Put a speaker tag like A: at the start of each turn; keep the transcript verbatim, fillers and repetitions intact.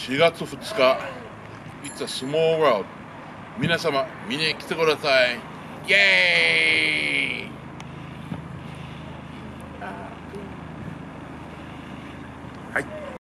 A: しがつふつか、It's a small world。皆様、見に来てください。イエーイ。